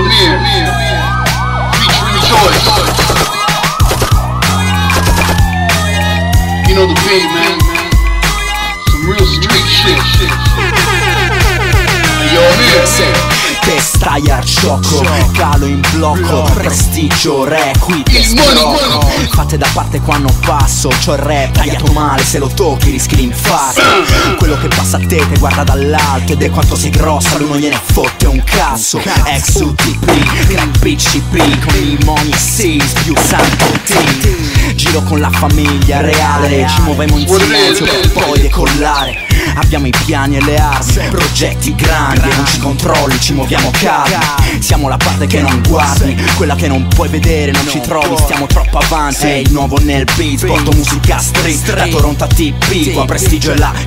Premier, featuring Joyce. You know the beat, man. Some real street shit. Yo, Amir. Stai al gioco, calo in blocco, prestigio, requite, scrocco. Fate da parte quando passo, c'ho il rap tagliato male, se lo tocchi rischi l'infarto. Quello che passa a te guarda dall'alto ed è quanto sei grossa, lui non gliene fotte un cazzo. Ex UTP, gran BCP, con i money seas, più santo T. Giro con la famiglia reale, ci muoviamo in silenzio per poi decollare. Abbiamo i piani e le armi, progetti grandi e non ci controlli, ci muoviamo calmi. Siamo la parte che non guardi, quella che non puoi vedere, non ci trovi, stiamo troppo avanti. È il nuovo nel beat, porto musica street, da Toronto a TP, qua prestigio e là.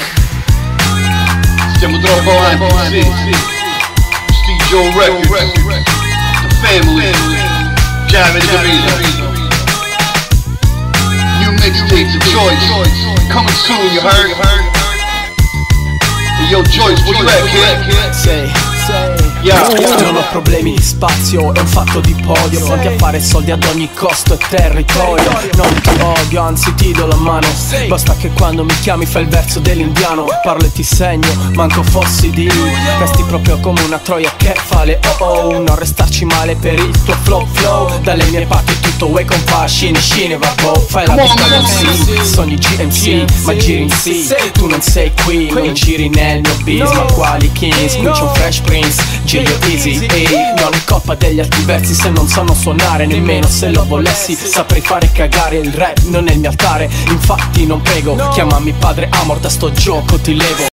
Stiamo troppo avanti, sì. Prestigio Records, The Family, Javed Jamila. New mixtapes of Joyce, coming soon, you heard? Yo Joyce, where you at, kid? Say. Non ho problemi di spazio, è un fatto di podio. Pronti a fare soldi ad ogni costo e territorio. Non ti odio, anzi ti do la mano. Basta che quando mi chiami fai il verso dell'indiano. Parlo e ti segno, manco fossi di lui. Resti proprio come una troia che fa le oh. Non restarci male per il tuo flow. Dalle mie parti tutto way con fascini, vabbò. Fai la vita MC, sogni GMC, ma giri in C. Tu non sei qui, non giri nel mio biz. Ma quali kings, qui c'è un fresh prince. Giglio easy, ehi, non è colpa degli altri versi se non sanno suonare. Nemmeno se lo volessi saprei fare cagare. Il rap non è il mio altare, infatti non prego. Chiamami padre amor, da sto gioco ti levo.